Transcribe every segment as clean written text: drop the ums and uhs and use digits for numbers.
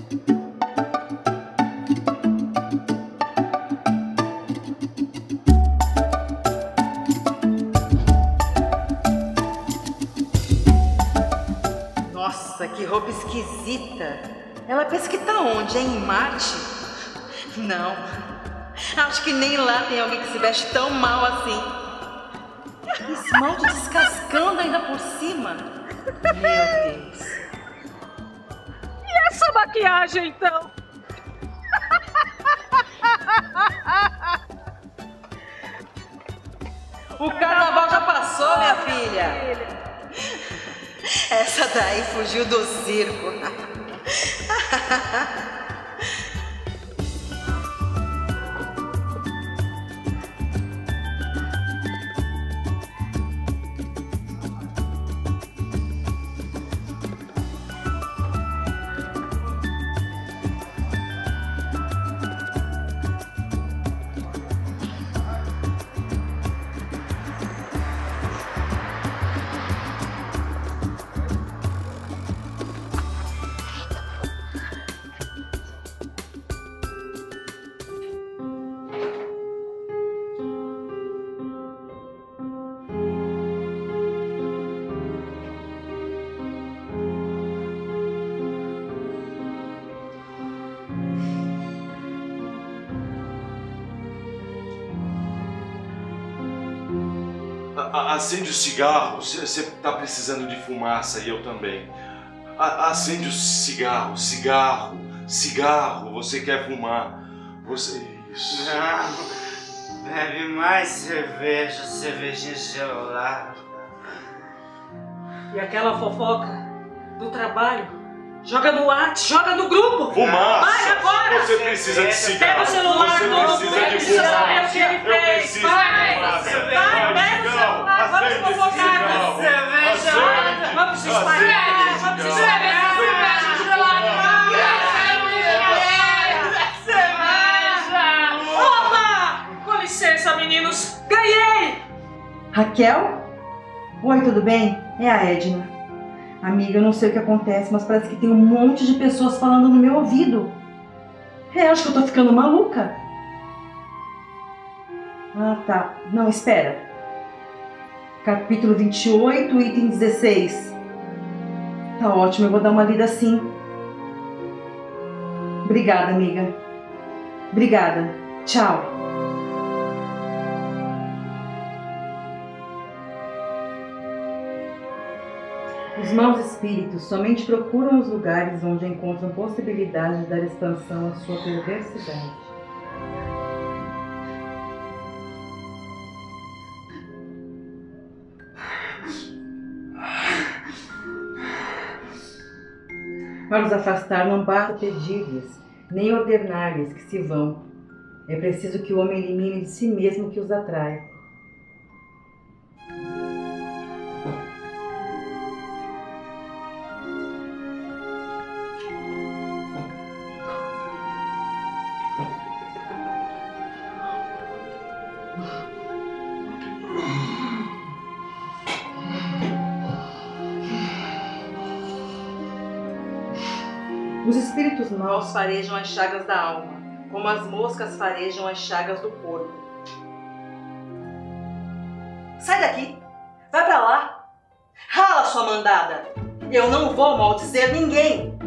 Nossa, que roupa esquisita. Ela pensa que tá onde, hein? Em Marte? Não. Acho que nem lá tem alguém que se veste tão mal assim. Esmalte descascando ainda por cima. Meu Deus. E essa maquiagem, então? O carnaval já passou, minha filha. Essa daí fugiu do circo. Acende o cigarro, você tá precisando de fumaça e eu também. Acende o cigarro, cigarro, você quer fumar. Você... Isso. Não, bebe mais cerveja, cervejinha gelada. E aquela fofoca do trabalho? Joga no WhatsApp, joga no grupo! Fumaça! Vai agora! Você precisa de cigarro! Pega o celular novo, precisa de saber o fumaça! que ele fez! Vai, pega o celular, vamos fofocar! Cerveja! Vamos se espalhar! Vamos se espalhar! Cerveja! Opa! Com licença, meninos! Ganhei! Raquel? Oi, tudo bem? É a Edna. Amiga, eu não sei o que acontece, mas parece que tem um monte de pessoas falando no meu ouvido. Acho que eu tô ficando maluca. Ah, tá. Não, espera. Capítulo 28, item 16. Tá ótimo, eu vou dar uma lida sim. Obrigada, amiga. Obrigada. Tchau. Os maus espíritos somente procuram os lugares onde encontram possibilidade de dar expansão à sua perversidade. Para os afastar, não basta pedir-lhes, nem ordenar-lhes que se vão. É preciso que o homem elimine de si mesmo o que os atrai. Os espíritos maus farejam as chagas da alma, como as moscas farejam as chagas do corpo. Sai daqui! Vai pra lá! Rala, sua mandada! Eu não vou maldizer ninguém!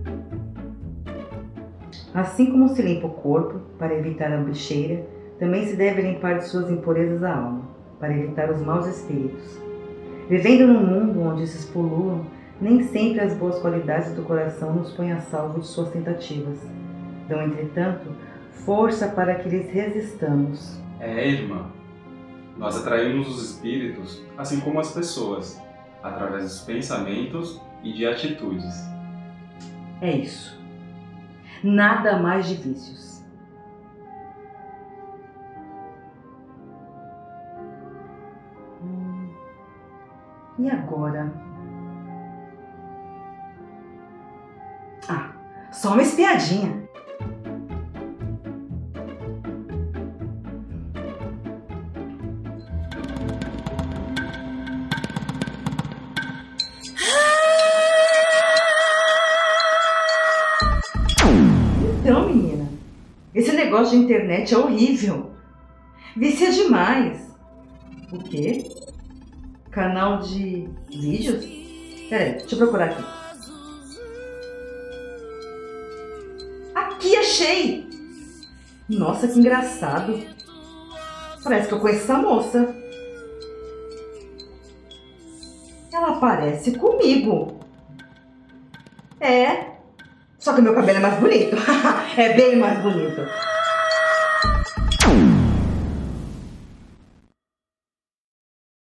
Assim como se limpa o corpo para evitar a bicheira, também se deve limpar de suas impurezas a alma, para evitar os maus espíritos. Vivendo num mundo onde esses pululam, nem sempre as boas qualidades do coração nos põem a salvo de suas tentativas. Dão, entretanto, força para que lhes resistamos. Irmã. Nós atraímos os espíritos, assim como as pessoas, através dos pensamentos e de atitudes. É isso. Nada mais de vícios. E agora? Só uma espiadinha. Então, menina, esse negócio de internet é horrível. Vicia demais. O quê? Canal de vídeos? Peraí, deixa eu procurar aqui. Aqui, achei! Nossa, que engraçado. Parece que eu conheço essa moça. Ela parece comigo. É. Só que meu cabelo é mais bonito. É bem mais bonito.